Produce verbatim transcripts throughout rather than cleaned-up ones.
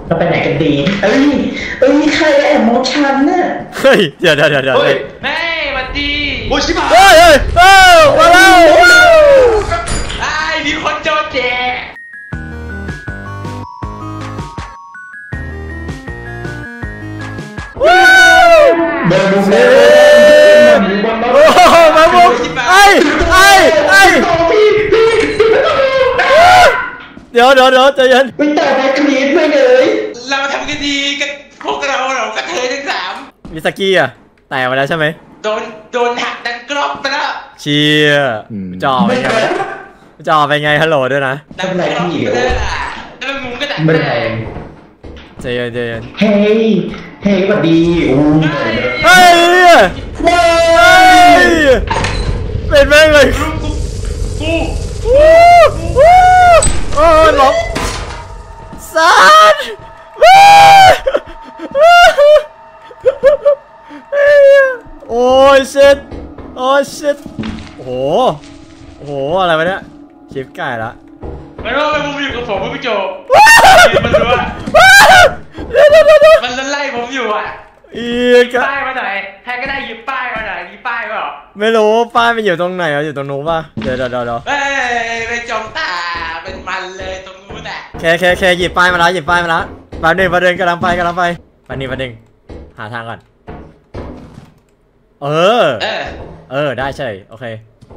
เราไปไหนกันดีเอ้ยเอ้ยใครแอบมองฉันน่ะเฮ้ยเดี๋ยวเดี๋ยวเดี๋ยวเฮ้ยแม่มาดีโอ้ชิบะเฮ้ยเฮ้ยเฮ้ยมาแล้วไอ้มีคนโจเจเดินดูเลยโอ้โหมาบุกไอ้ไอ้ไอ้เดี๋ยวเดี๋ยวเดี๋ยวใจเย็นไม่แต่ไปกรี๊ดไปเลยเราทำกันดีกันพวกเราเรากระเทยทั้งสามมิสกี้อะแตกไปแล้วใช่ไหมโดนโดนหักดังกรอบไปแล้วเชียจอไปไงจอไปไงฮัลโหลด้วยนะดังกรอบไปเลยอ่ะแล้วมุ้งก็ดังไม่แรงใจเย็นใจเย็นเฮ้ยเฮ้ยสวัสดีโอ้เฮ้ยเฮ้ยเป็นแม่งเลยกูกูโอ้ยหลบสันโอ้ยชิตโอ้ยชิตโอ้โหโอ้โหอะไรวะเนี่ยชิปไก่ละไม่รู้ไม่ผมอยู่กับผมพี่โจมันรู้ว่ามันไล่ผมอยู่อ่ะอีกป้ายมาหน่อยใครก็ได้หยิบป้ายมาหน่อยมีป้ายเปล่าไม่รู้ป้ายมันอยู่ตรงไหนอ่ะอยู่ตรงนู้นป่ะเดี๋ยวเดี๋ยวเดี๋ยวเฮ้ยไปจมตาเป็นมันเลยตรงนู้นอ่ะแค่แค่แค่หยิบป้ายมาแล้วหยิบป้ายมาแล้วประเด็นประเด็นกำลังไปกำลังไปประเด็นประเด็นหาทางก่อนเออเออเออได้ใช่โอเค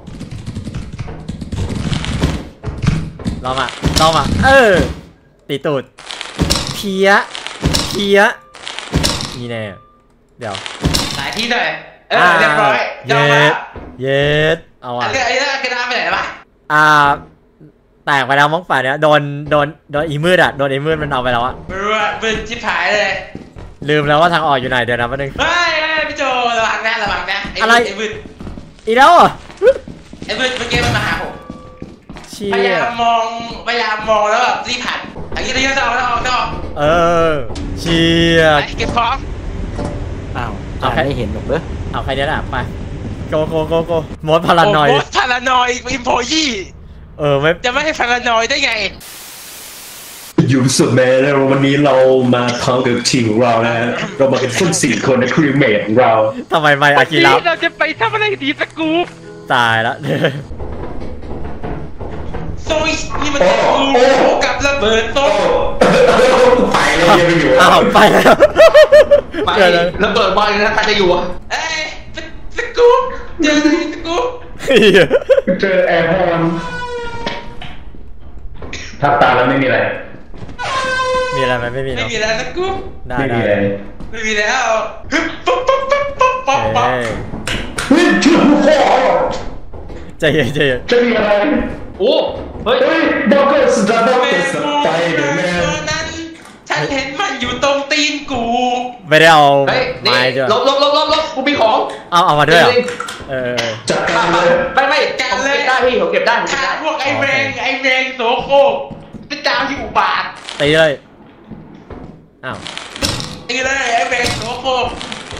ลองอ่ะลองอ่ะเออตีตูดเพี้ยเพี้ยนี่แน่เดี๋ยวสายที่หน่อยเออเรียบร้อยเย็ดเย็ดเอาอ่ะไอ้เนี่ยกระดาษไปไหนล่ะอ่าแตกไปแล้วมั้งฝ่ายเนี้ยโดนโดนโดนอีมืดอ่ะโดนอีมืดมันเอาไปแล้วอ่ะไม่รู้ว่าเป็นชิบหายเลยลืมแล้วว่าทางออกอยู่ไหนเดี๋ยวนะแป๊บนึงเฮ้ยพี่โจระวังนะระวังนะอะไรไอ้มืดอีแล้วอ่ะไอ้มืดเมื่อกี้มันมาหาผมพยายามมองพยายามมองแล้วแบบรีบผ่านอย่างนี้เราจะเอาแล้วเอาต่อเออเชียร์เก็บของอ้าวเอาใครได้เห็นหรอกเด้อเอาใครเนี้ยอ่ะไปโกโกโกโกมดพารานอยมดพารานอยอิมโพยี่เออไม่จะไม่ให้พารานอยได้ไงอยู่สุดแม้แล้ววันนี้เรามาพร้อมกับทีมของเรานะเรามาเป็นคนสี่คนในครีมเมทของเราทำไมไม่อากิระเราจะไปทำอะไรดีสกู๊ปตายแล้วโซ่นี่มันกูกับระเบิดโต้ไปเลยยังไม่อยู่อ้าวไปแล้วไประเบิดบอลนะใครจะอยู่อ่ะเอ้ยสกู๊ปเจอสกู๊ปเจอแอร์พอร์นทับตาแล้วไม่มีอะไรมีอะไรไหมไม่มีไม่มีแล้วสกู๊ปไม่มีอะไรไม่มีแล้วฮึบป๊อปป๊อปป๊อปป๊อปป๊อปป๊อปเฮ้ยชื่อผู้ฟอใจเย็นใจเย็นจะมีอะไรโอ้เฮ้ยด็อกเตอร์สตาร์ด็อกเตอร์สไตเดอร์แมนนั้นฉันเห็นมันอยู่ตรงตีนกูไม่ได้เอาไม้จ้ะลบลบลบลบลบกูมีของเอาเอามาด้วยเออจัดการเลยไม่ไม่แกะเลยได้พี่ผมเก็บได้ผมเก็บได้พวกไอ้แมงไอ้แมงโสโครกจะจามที่อุบาทตีเลยอ้าวตีเลยไอ้แมงโสโครก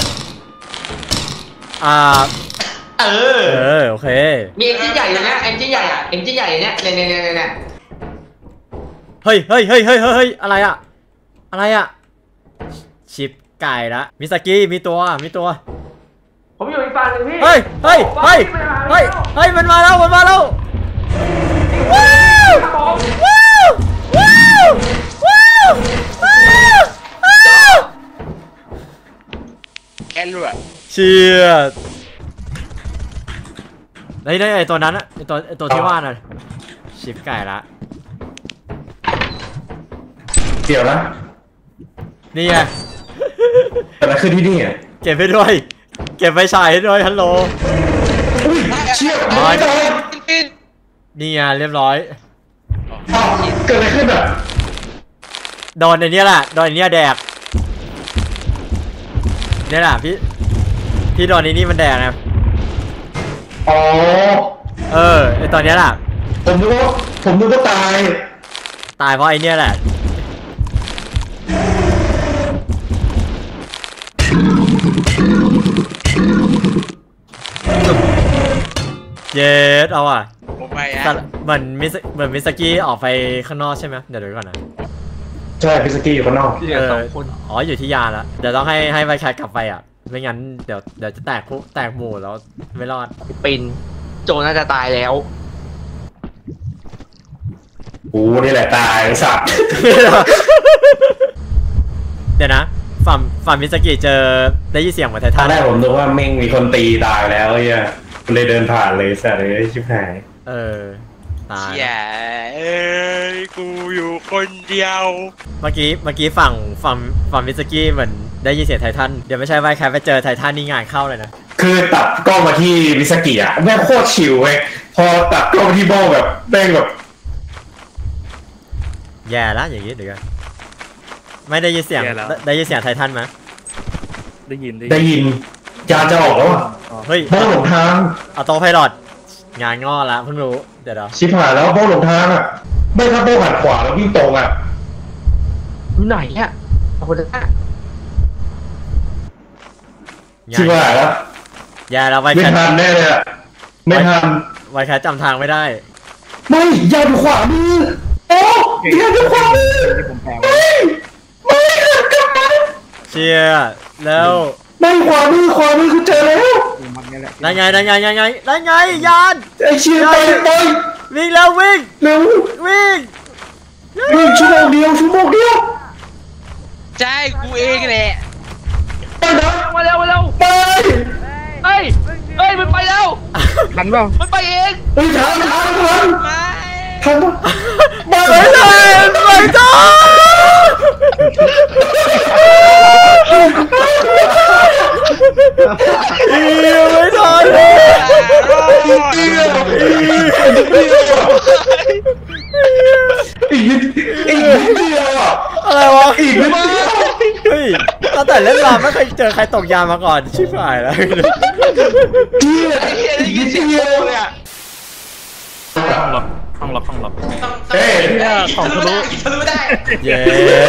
อ่าเออเออโอเคมีเอ็นจิ้นใหญ่เลยนะเอ็นจิ้นใหญ่อ่ะเอ็นจิ้นใหญ่เนี่ยเนี่ยเนี่ยเนี่ยเนี่ยเฮ้ยเฮ้ยเฮ้ยเฮ้ยเฮ้ยอะไรอ่ะอะไรอ่ะชิปไก่ละมิสกี้มีตัวมีตัวผมอยู่อีกฝั่งหนึ่งพี่เฮ้ยเฮ้ยเฮ้ยเฮ้ยเฮ้ยมันมาแล้วมันมาแล้วว้าวว้าวว้าวว้าวว้าวแอนรัวเชียร์ไอ้ไอ้ตัวนั้นอะไอ้ตัวไอ้ตัวที่ว่าน่ะชิปไก่ละเกี่ยวนะนี่ไงอะไรขึ้นที่นี่อ่ะเก็บไปด้วยเก็บไปฉายให้ด้วยฮัลโหลเชี่ยนี่ไงเรียบร้อยเกิดอะไรขึ้นอ่ะโดนไอ้นี่แหละโดนไอ้นี่แดกนี่แหละพี่พี่โดนไอ้นี่มันแดกนะอ๋อเออไอตอนนี้แหละผมนึกว่าผมนึกว่าตายตายเพราะไอเนี้ยแหละเย็ดเอาอ่ะเหมือนมิสเหมือนมิสกี้ออกไปข้างนอกใช่ไหมเดี๋ยวดูก่อนนะใช่พิสกี้อยู่ข้างนอกเอออ๋ออยู่ที่ยานละเดี๋ยวต้องให้ให้ไวแคทกลับไปอ่ะไม่งั้นเดี๋ยวเดี๋ยวจะแตกคุแตกหมู่แล้วไม่รอดปินโจน่าจะตายแล้วกูนี่แหละตายสัตว์เดี๋ยวนะฝั่งฝั่งมิสกิเจอได้ยินเสียงเหมือนไทตอทันนแรกผมนึกว่าแม่งมีคนตีตายแล้วไอ้เนี่ยเลยเดินผ่านเลยสัตว์เลยชิบหายเออตายเชี่ยเอ้ยกูอยู่คนเดียวเมื่อกี้เมื่อกี้ฝั่งฝั่งฝั่งมิสกี้เหมือนได้ยินเสียงไททันเดี๋ยวไม่ใช่ไวแคทไปเจอไททันนี่งานเข้าเลยนะคือตัดกล้องมาที่มิสกิอะแม่งโคตรชิวเว้ยพอตัดกล้องมาที่โบแบบแม่งแบบแย่แล้วอย่างนี้เดี๋ยวกันไม่ได้ยินเสียงได้ได้ยินเสียงไททันไหมได้ยินได้ยินยานจะออกแล้วอะเฮ้ยโบหลงทางเอาโตไพลอตงานงอแล้วเพิ่งรู้เดี๋ยวเดี๋ยวชิบหายแล้วโบหลงทางอะไม่ถ้าโบหันขวาแล้ววิ่งตรงอะอยู่ไหนอ่ะเอาคนละชิบหายแล้วแย่แล้วไวไม่แคททันแน่เลยอะไม่ทันไวแคทจำทางไม่ได้ไม่ยานอยู่ขวามือโอ้ยานอยู่ขวามือที่ผมแปลไม่ไม่กลับมาเชียร์แล้วไม่ขวามือขวามือคือเจอแล้วมันนี่แหละได้ไงได้ไงได้ไงได้ไงยานไอเชียร์ไปไปวิ่งแล้ววิ่งเร็ววิ่งวิ่งชั่วโมงเดียวชั่วโมงเดียวใช่กูเองแหละไปนะมาเร็วมาเร็วไปเฮ้ยเฮ้ยมันไปแล้วทันเปล่ามันไปเองเฮ้ยทันทันทันไม่ทันปะไม่เลยไม่ได้อีไม่ทันเลยเดียวอีกนิดอีกนิดเดียวอ่ะอะไรวะอีกนิดเดียวเฮ้ยตั้งแต่เล่นมาไม่เคยเจอใครตกยามาก่อนชิบหายแล้วเดียวอีกนิดเดียวเลยอ่ะห้องล็อกห้องล็อกห้องล็อกต้องต้องของทะลุทะลุได้เย้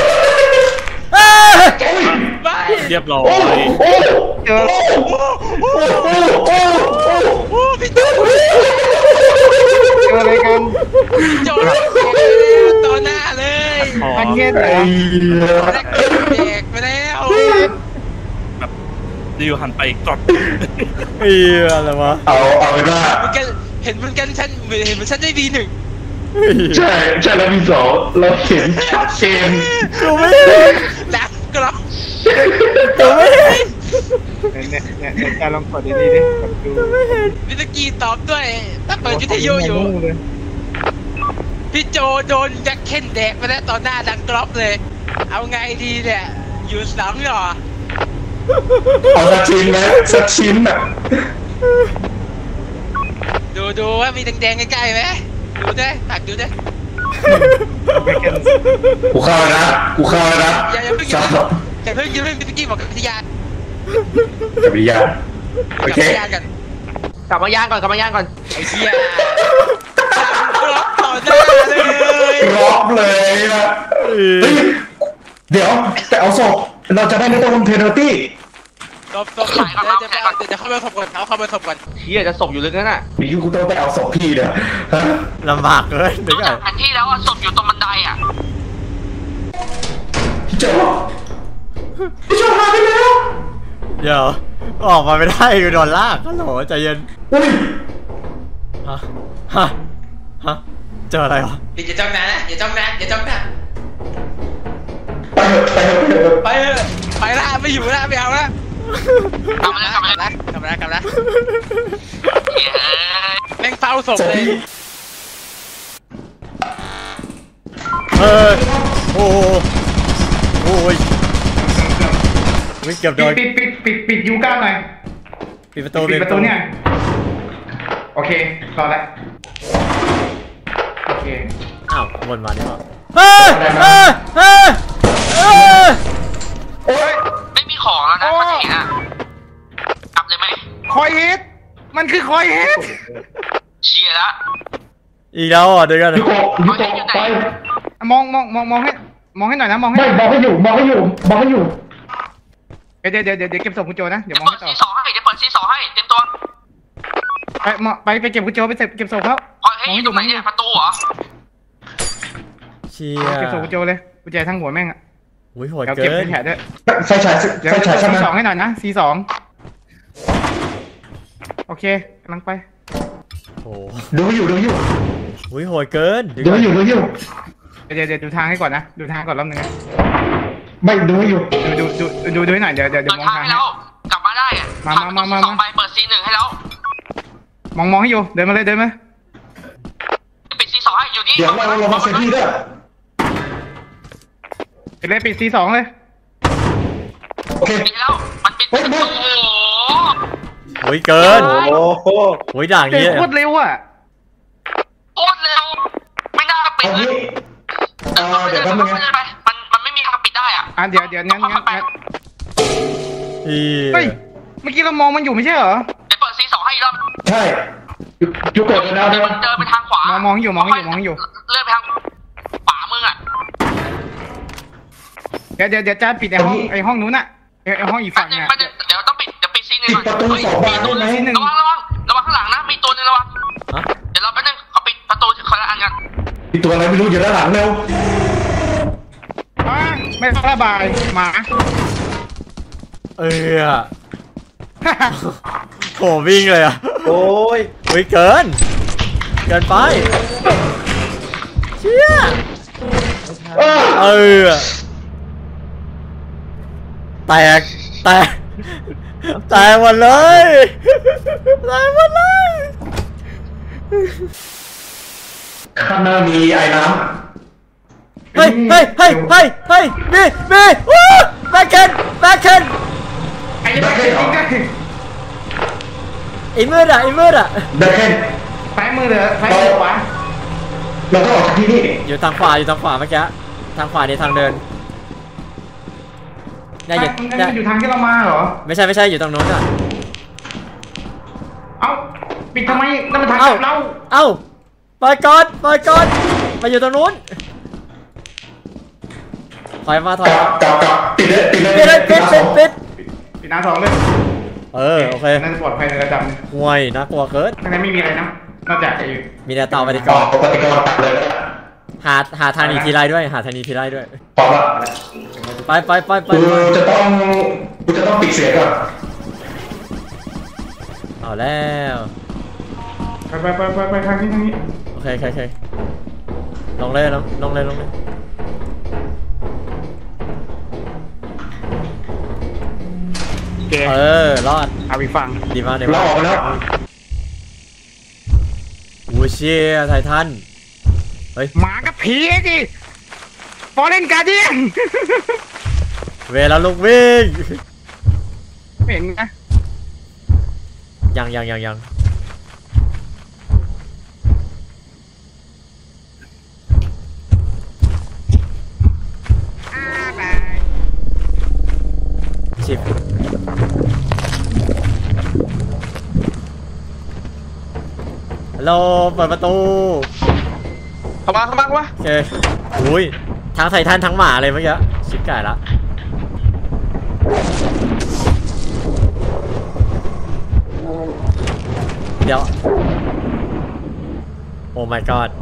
ไม่เรียบร้อยโอ้โอ้โอ้โอ้โอ้โอ้โอ้โอ้พี่โจ้เจออะไรกันโจ้ต่อหน้าเลยอันเงี้ยเหรอแรกเด็กไปแล้วแบบอยู่หันไปกรอบเฮ้ยอะไรวะเอาเอาไปว่ามันกันเห็นมันกันฉันเห็นมันฉันได้ดีหนึ่งใช่ใช่แล้วมีสองเราเห็นชัดเจนกูไม่เห็นดักกรอบกูไม่เห็นเนี่ยเนี่ยเนี่ยการลองกดดีๆดิกดดูวิสกี้ตอบด้วยถ้าเปิดวิทยุอยู่พี่โจโดนแจ็คเคนแดกไปแล้วต่อหน้าดังกรอบเลยเอาไงดีเนี่ยอยู่สามหรอเอาสักชิ้นไหมสักชิ้นอ่ะดูดูว่ามีแดงๆใกล้ๆไหมดูด้วยตักดูด้วยกูเข้าแล้วนะกูเข้าแล้วนะอย่าอย่าเพิ่งอย่าสอบเพิ่งอย่าเพิ่งวิสกี้บอกกับพิทยากับวิญญาณโอกับเคพิทยากันกลับมาย่างก่อนกลับมาย่างก่อนไอ้เหี้ยกรอบต่อหน้าเลยรอบเลยนะเฮ้ยเดี๋ยวแต่เอาศพเราจะได้ไม่ต้องลงเพนัลตี้ตบตบเดี๋ยวจะไปเอาเดี๋ยวเข้าไปสบก่อนเอาเข้าไปสบก่อนเฮียจะศพอยู่ลึกนั่นน่ะนี่กูต้องไปเอาศพพี่เนี่ยฮะลำบากเลยเดี๋ยวก่อนแผนที่แล้วอ่ะศพอยู่ตรงบันไดอ่ะพี่เจ้าพี่เจ้าหายไปแล้วเดี๋ยวออกมาไม่ได้กูโดนลากฮัลโหลใจเย็นอุ้ยฮะฮะฮะเจออะไรวะพี่อย่าจ้องนะอย่าจ้องนะอย่าจ้องนะไปเถอะไปเถอะไปเถอะไปเถอะไปละไม่อยู่ละไม่เอาละกลับมาแล้วกลับมาแล้วกลับมาละกลับมาละแม่งเฝ้าศพศพเลยพี่เออโอ้โหโอ้ยวิ่งเกือบโดนปิดปิดปิดปิดยูก้าหน่อยปิดประตูปิดประตูเนี่ยโอเครอแล้วโอเคอ้าววนมาเนี่ยเฮ้ยเฮ้ยเฮ้ยเฮ้ยโอ้ยไม่มีของแล้วนะมันเห็นอ่ะกลับเลยไหมคอยเฮดมันคือคอยเฮดเชียร์ละอีกแล้วอ่ะเดี๋ยวกันยูโกะยูโกะไปมองมองมองมองให้มองให้หน่อยนะมองให้ไม่บอกให้อยู่บอกให้อยู่บอกให้อยู่เดี๋ยวเดี๋ยวเดี๋ยวเดี๋ยวเก็บศพคุณโจนะเดี๋ยวเดี๋ยวมองเปิดให้ต่อซีสองให้เดี๋ยวเปิดซีสองให้เต็มตัวไปมาไปไปเก็บคุณโจไปเก็บศพเขาคอยให้อยู่ตรงไหนเนี่ยประตูเหรอเชียเก็บศพคุณโจเลยกุญแจทั้งหัวแม่งอะอุ้ยโหดเดี๋ยวเกิเก็บนไฟฉายด้วยไฟฉายเดี๋ยวไฟฉายใช่ไหมซีสองให้หน่อยนะซีสองโอเคกำลังไปโอ้ดูอยู่ดูอยู่อุ้ยโหดเกินดูอยู่ดูอยู่เดี๋ยวเดี๋ยวดูทางให้ก่อนนะดูทางก่อนรอบนึงนะไม่ดูอยู่ดูดูดูดูดูให้หน่อยเดี๋ยวเดี๋ยวเดี๋ยวเปิดมองทางทางให้ให้แล้วกลับมาได้อะมามามามาสองใบเปิดซีหนึ่งให้แล้วมองมองให้อยู่เดินมาเลยเดินมาปิดซีสองให้อยู่นี่เดี๋ยวเราเรามาเซนที่ด้วยปิดเลยปิดซีสองเลยโอเคปิดแล้วมันปิดเฮ้ยโอ้เฮ้ยโหอุ้ยเกินโอ้โหอุ้ยด่างเด็เงี้กยโคตรเร็วอ่ะโคตรเร็วไม่น่าปิดเอาเลงี้ยเอ่อเดี๋ยวแป๊บนึงนะมันมันไม่มีทางปิดได้อ่ะอ่ะเดี๋ยวเดี๋ยวงั้นงั้นงั้นอีเฮ้ยเมื่อกี้เรามองมันอยู่ไม่ใช่เหรอเดี๋ยวเปิดซีสองให้อีกรอบใช่ยุกกดกันแล้วเดี๋ใช่ยวไหมมันเดินไปทางขวามองมองอยู่มองอยู่มองอยู่เลื่อนไปทางขวามึงอ่ะเดี๋ยวเดี๋ยวเดี๋ยวจะปิดไอ้ห้องไอ้ห้องนู้นน่ะไอ้ไอ้ห้องอีกฝั่งเนี่ยมันจะเดี๋ยวต้องปิดเดี๋ยวปิดซีหนึ่งปิดประตูสองบานได้ไหมระวังระวังระวังข้างหลังนะมีตัวนึงระวังฮะเดี๋ยวเราแป๊บนึงเขาปิดประตูคนละอันกันมีตัวอะไรไม่รู้อยู่ด้านหลังเร็วอ่ะไม่ระบายหมาเออโหวิ่งเลยอ่ะโอ้ยอุ้ยเกิน เกินไปเชี่ยเออแตกแตกแตกหมดเลยแตกหมดเลยข้างหน้ามีไอ้น้เฮ้ยเฮ้ยเฮ้ยเฮ้ยเฮ้ยมีมีวู้แบคเคนแบคเคนไอ้ยังไม่จริงด้วยไอ้มืดอ่ะไอ้มืดอ่ะำได้แค่ซ้ายมือเหรอซ้ายมือขวาเราต้องออกจากที่นี่อยู่ทางขวาอยู่ทางขวาเมื่อกี้ทางขวาในทางเดินเนี่ยอยู่มันเนี่ยอยู่ทางที่เรามาเหรอไม่ใช่ไม่ใช่อยู่ตรงโน้นอ่ะเอ้าปิดทำไมนั่นมันทางกเอ้าลับเราเอ้าเปิดก่อนเปิดก่อนมาอยู่ตรงนู้นถอยมาถอยกลัมาบกลับกลับปิดเลยปิดเลยปิดเลยปิดปิดปิดปิดหน้าสองเลยเออโอเคนั่นปลอดภัยในระดับหนึงห่วยน่ากลัวเกินข้างในไม่มีอะไรนะนอกจากไอ้มีแต่เตาปฏิกออรกปฏิกรตัดเลยหาหาทางหนีทีไรด้วยหาทางหนีทีไรด้วยพร้อมละไปไปไปไปกูไปจะต้องกูจะต้องปิดเสียงก่อนเอาแล้วไปไปไปไปไปทางนี้ทางนี้โอเคโอเคโอเคลงเลยลงลงเลยลงเลยแกเออรอดเอาไปฟังดีมากดีเรามากออกมาแล้วโอ้เชี่ยไททันเฮ้ยหมากับผีดิฟอร์เรนการ์เดียนเวลาลูกวิ่งไม่เห็นนะยังยังยังยังชิบฮัลโหลเปิดประตูเข้ามาเข้ามาเข้ามาโอเคอุ้ยทั้งไททันทั้งหมาเลยเมื่อกี้ชิบไก่ละเดี๋ยวโอ้ my god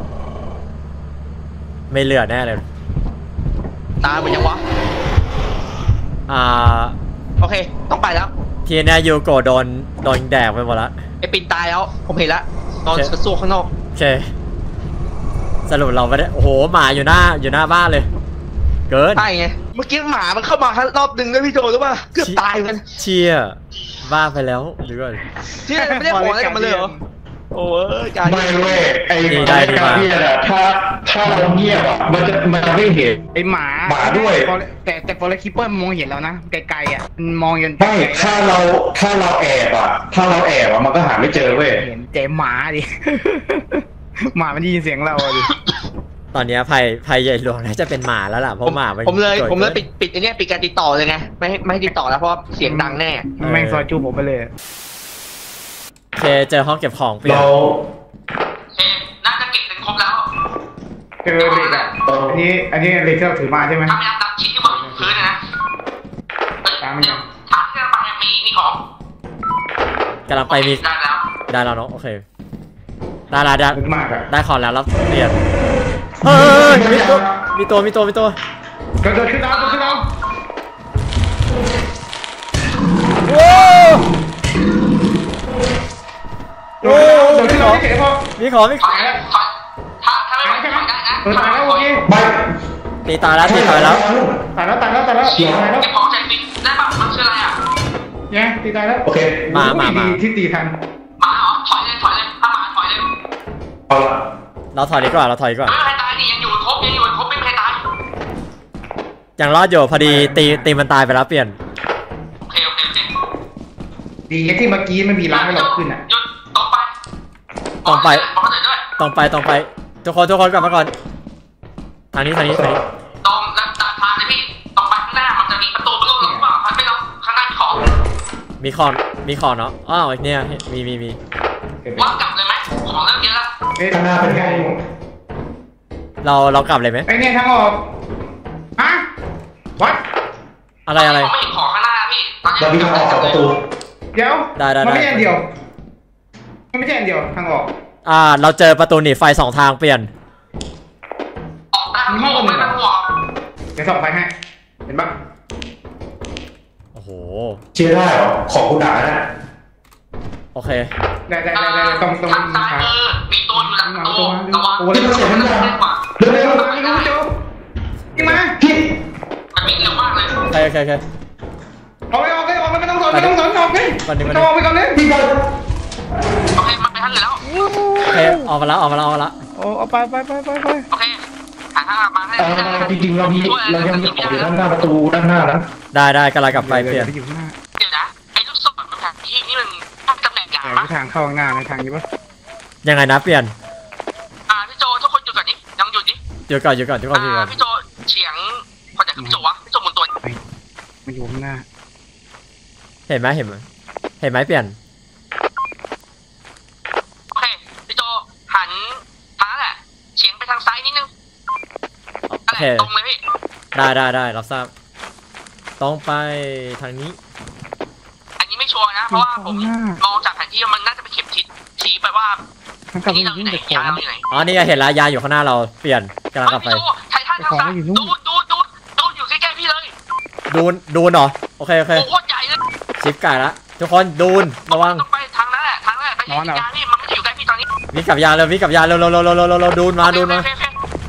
ไม่เหลือแน่เลยตายหมดยังวะอ่าโอเคต้องไปแล้วทีเนี้ยยูโกะโดนโดนแดกไปหมดละไอปินตายแล้วผมเห็นแล้วนอนสู้ข้างนอกโอเคสรุปเราไม่ได้โอ้โหหมาอยู่หน้าอยู่หน้าบ้านเลย เกินใช่ไงเมื่อกี้หมามันเข้ามารอบนึงด้วยพี่โจรู้ป่ะเกือบตายกันเชียบ้าไปแล้วหรือว่าที่ไม่ได้หัวอะไรกับมันเลยเหรอโอ้ยการไม่เว้ยไอ้ดีได้ดีมากการเนี่ยนะถ้าถ้าเราเงียบอ่ะมันจะมันจะไม่เห็นไอหมาหมาด้วยแต่แต่ฟอร์เรนคิปเปอร์มองเห็นแล้วนะไกลๆอ่ะมันมองยันไม่ถ้าเราถ้าเราแอบอ่ะถ้าเราแอบอ่ะมันก็หาไม่เจอเว้ยเห็นแต่หมาดิ หมามันได้ยินเสียงเราดิตอนเนี้ยภัยภัยใหญ่หลวงน่าจะเป็นหมาแล้วล่ะเพราะหมามันผมเลยกิดผมเลยปิดปิดไอ้นี่ปิดการติดต่อเลยไงไม่ให้ไม่ให้ติดต่อแล้วเพราะเสียงดังแน่แม่งซอยจูผมไปเลยโอเคเจอห้องเก็บของเปลี่ยนเราโอเคน่าจะเก็บถึงครบแล้วเจอเหล็กอ่ะอันนี้อันนี้เหล็กที่เราถือมาใช่ไหมถ้าไม่นับตับชิ้นที่วางอยู่พื้นนะตามยังทางที่เราไปมีมีของกำลังไปมีได้แล้วได้แล้วเนาะโอเคได้ละได้ลึกมากอ่ะได้ของแล้วแล้วเปลี่ยนเฮ้ยมีตัวมีตัวมีตัวมีตัวกระโดดขึ้นเอาขึ้นเอาโว้โว้โดดมีขึ้นขเอาอเฉยพอมีขอมีขอถอยแล้วถอยถ้าถ้าไม่ถอยได้นะเออตายแล้วโอเคไม่ตีตายแล้วตีตายแล้วตายแล้วตายแล้วตายแล้วตายแล้วเก็บของใจฟินได้ป่ะมันชื่ออะไรอ่ะเนี่ยตีตายแล้วโอเคมามามาที่ตีทันหมาเหรอถอยเลยถอยเลยถ้าหมาถอยเลยเอาละเราถอยดีกว่าเราถอยดีกว่าไม่มีใครตายดิยังอยู่ครบยังอยู่ครบไม่มีใครตายยังรอดอยู่พอดีตีตีมันตายไปแล้วเปลี่ยนโอเคโอเคโอเคดีที่เมื่อกี้มันมีร้านให้เราขึ้นอ่ะหยุดตรงไปตรงไปบอกเขาหน่อยด้วยตรงไปตรงไปทุกคนทุกคนกลับมาก่อนทางนี้ทางนี้ทางนี้ตรงแล้วตามทางเลยพี่ตรงไปข้างหน้ามันจะมีประตูประตูหรือเปล่าไม่รู้ข้างหน้ามีของมีคอนมีคอนเนาะอ้าวเนี่ยมีมีมีว่ากลับเลยไหมของเริ่มเยอะแล้วเอ๊ะข้างหน้าเป็นไงเราเรากลับเลยไหมไอ้เนี่ยทางออกฮะวัดอะไรอะไรผมไม่เห็นของข้างหน้าพี่ตอนนี้เรามีทางออกจากประตูเดี๋ยวได้ได้มันไม่ได้ใช่อันเดียวมันไม่ใช่อันเดียวทางออกอ่าเราเจอประตูหนีไฟสองทางเปลี่ยนออกได้ทั้งหมดไม่ต้องห่วงเดี๋ยวส่องไฟให้เห็นปะโอ้โหเชื่อได้เหรอของคุณด่านะโอเคได้ได้ได้ได้ตรงตรงทางซ้ายมือมีตัวอยู่หลังประตูระวังโอ้ยมันเสียงมันดังเร็วกว่าเร็วเร็วไม่รู้โจยิงมาพี่มันวิ่งเร็วมากเลยโอเคโอเคโอเคออกไปออกไปออกไปไม่ต้องสนไม่ต้องสนออกไปก่อนดิก่อนดิต้องออกไปก่อนเลยพี่บอลโอเคมาไปทันเลยแล้วโอเคออกมาแล้วออกมาแล้วออกมาแล้วโอ้เอาไปไปไปไปไปโอเคหาทางมาให้เอ่อจริงๆเรามีเรายังมีของอยู่ด้านหน้าประตูด้านหน้านะได้ได้กำลังกลับไปเปลี่ยนอยู่ข้างหน้าเดี๋ยวนะไอ้ลูกศรมันแผนที่นี่มันตำแหน่งอย่างแต่มากทางเข้าข้างหน้าในทางนี้ปะยังไงนะเปลี่ยนอ่าพี่โจทุกคนหยุดก่อนดิยังหยุดดิหยุดก่อนหยุดก่อนทุกคนหยุดก่อ่าอนพี่โจเฉียงคนจากพี่โจวะพี่โจหมุนตัวมันอยู่ข้างหน้าเห็นไหมเห็นไหมเห็นไหมเปลี่ยนโอเคพี่โจหันทางนั้นแหละเฉียงไปทางซ้ายนิดนึงโอเคตรงเลยพี่ได้ได้ได้รับทราบต้องไปทางนี้อันนี้ไม่ชัวร์นะเพราะว่าผมมองจากแผนที่มันน่าจะเป็นเข็มทิศชี้ไปว่ามันกลับนี่ไปเราอยิ่ยู่งไหนเด็กขอยาง เราอยู่ไหนอ๋อนี่ไงเห็นแล้วยาอยู่ข้างหน้าเราเปลี่ยนกำลังกลับไปพี่โจไททันทางซ้ายดูดูดูดูอยู่ใกล้ๆพี่เลยดูนดูนเหรอโอเคโอเคโอ้โหใหญ่เลยชิปไก่ละทุกคนดูนระวังต้องไปทางนั้นแหละทางนั้นแหละไปที่ยาพี่มันไม่ได้อยู่ใกล้พี่ตอนนี้วิ่งกลับยาเลยวิ่งกลับยาเร็วเร็วเร็วเร็วเร็วเร็วเร็วดูนมาดูนมาโอเคโอเค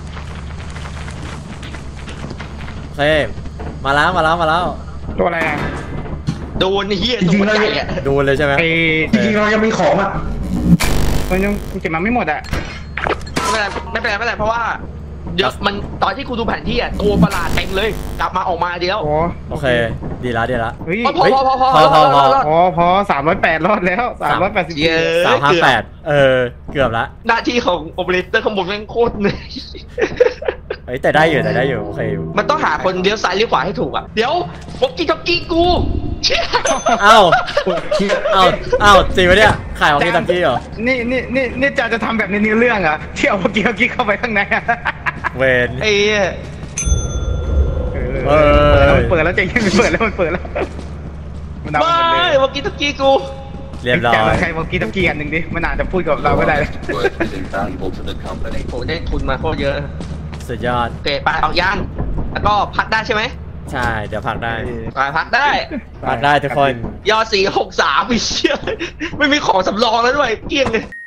โอเคมาแล้วมาแล้วมาแล้วตัวอะไรอ่ะโดนเฮียตัวใหญ่อะดูนเลยใช่ไหมไอ้จริงๆเรายังมีของอ่ะมันยังกูเก็บมาไม่หมดอ่ะไม่เป็นไรไม่เป็นไรไม่เป็นไรเพราะว่าเยอะมันตอนที่กูดูแผนที่อะตัวประหลาดเต็มเลย กลับมาออกมาเดียวโอ้โอเคดีละดีละเฮ้ยพอพอพอพอพอพอพอพอพอสามร้อยแปดรอดแล้วสามร้อยแปดสิบเยอะสามห้าแปดเออเกือบละหน้าที่ของโอเปอเรเตอร์ข้างบนแม่งโคตรเหนื่อยเฮ้ยแต่ได้อยู่แต่ได้อยู่โอเคอยู่มันต้องหาคนเลี้ยวซ้ายเลี้ยวขวาให้ถูกอะเดี๋ยววอกกี้ท็อกกี้กูเชี่ยเอ้าเอ้าเอ้าจริงปะเนี่ยขายของที่ตังกี้เหรอนี่นี่นี่นี่จะจะทำแบบในเนื้อเรื่องเหรอ่ะที่เอาเมื่อกี้เมื่อกี้เข้าไปข้างในอะเวนไอ้เหี้ยเออเปิดแล้วใจเย็นมันเปิดแล้วมันเปิดแล้วมันเอาไม่หมดเลยวอกกี้ท็อกกี้กูเรียบร้อแกยใครเมื่อกี้ตะกี้อันหนึ่งดิมันอาจจะพูดกับเราก็ได้ work is invaluable to the company. โหได้ทุนมาโคตรเยอะสุดยอดโอเคไปเอาย่างแล้วก็พักได้ใช่ไหมใช่เดี๋ยวพักได้ไปพักได้พักได้ทุกคนยอดสี่หกสามอีเชี่ยไม่มีของสำรองแล้วด้วยเกลี้ยงเลย